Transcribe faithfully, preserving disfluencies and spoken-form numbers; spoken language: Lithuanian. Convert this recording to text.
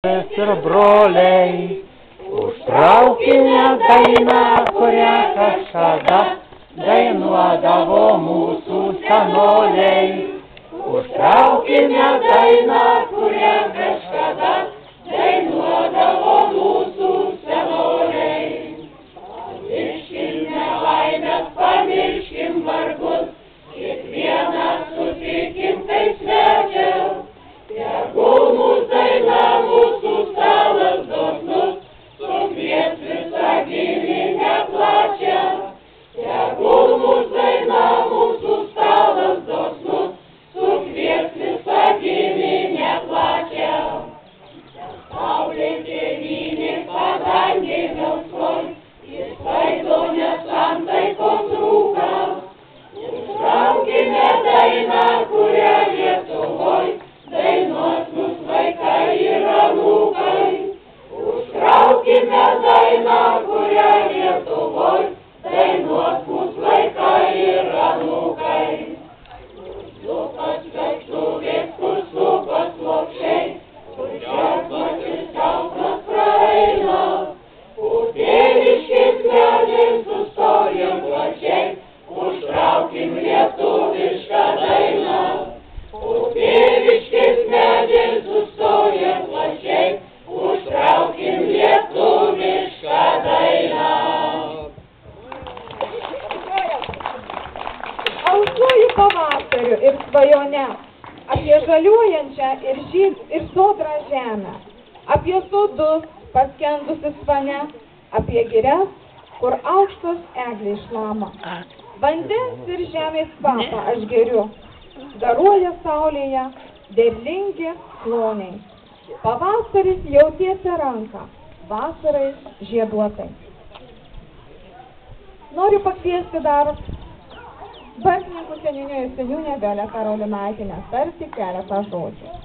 Ir broliai, užtraukime dainą, kurią kažkada dainuodavo mūsų senoliai. Užtraukime dainą, kurią kažkada dainuodavo mūsų senoliai. Pamirškim nelaimės, pamirškim vargus, kiekvieną sutikim kaip svečią. Tegul mūsų daina, mūsų stalas dosnus, sukvies visą giminę plačią. Tegul mūsų daina, mūsų stalas dosnus, sukvies visą giminę plačią. Saulė tėvynė padangė melsvoj, išsklaido nesantaikos rūką. Užtraukime dainą, kurią Lietuvoj dainuos mus vaikai ir anūkai. Užtraukime dainą, kurią Lietuvoj dainuos mus vaikai ir anūkai. Supas vestuvės, kur supas lopšiai, kur džiaugsmas ir skausmas praeina. Už tėviškės medžiais sustojam plačiai, užtraukim lietuvišką dainą. Už tėviškės medžiais sustojam plačiai, užtraukim lietuvišką dainą. Alsuoju pavasariu ir svajone, apie žaliuojančią ir, žyd, ir sodrą žemę, apie sodus paskendusius svane, apie girias, kur aukštos eglės šlama. Vandens ir žemės kvapą aš geriu, garuoja saulėje derlingi kloniai. Pavasaris jau tiesia ranką, vasarai žieduotai. Noriu pakviesti dar Bartininkų seniūnijos seniūnę Violetą Raulinaitienę tarti keletą žodžių.